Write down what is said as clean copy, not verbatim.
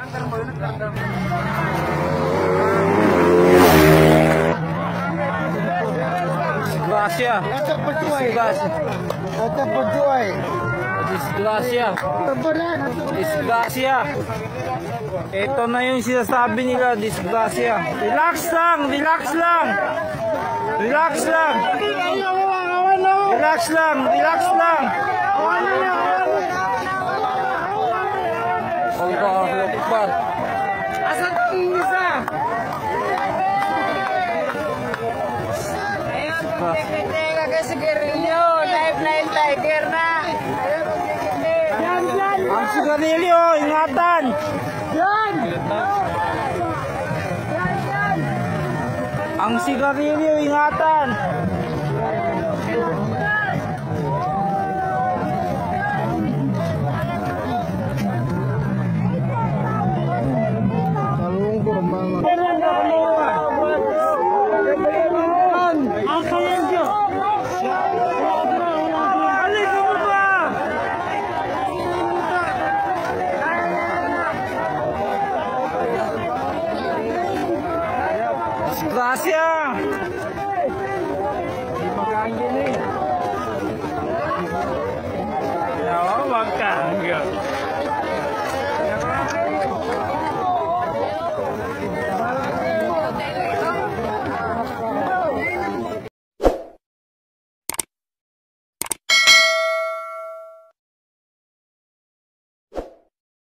Disgrasya. Disgrasya. Disgrasya. Ito na yung sinasabi nila, disgrasya. Relax lang, relax lang. Relax lang. Relax lang, relax lang. Allahu Akbar. Asan yung isa? Teka kasi sigarilyo, live tiger na. Ang sigarilyo, ingatan. Yan. Ang sigarilyo, ingatan. Disgrasya.